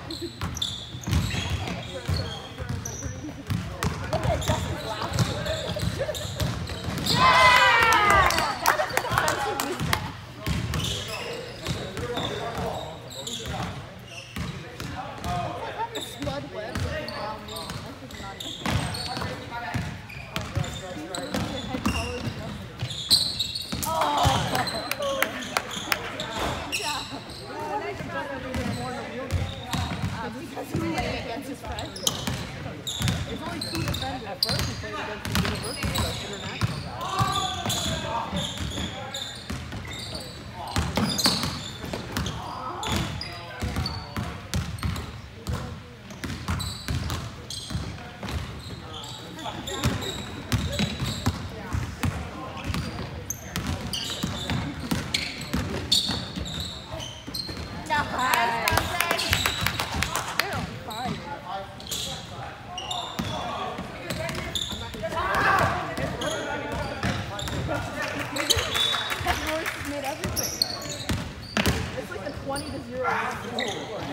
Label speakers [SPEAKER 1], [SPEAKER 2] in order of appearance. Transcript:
[SPEAKER 1] Because he played against his friends. There's only 2 defenders. At first he played against the university, the international guys. Made everything. It's like a 20-0.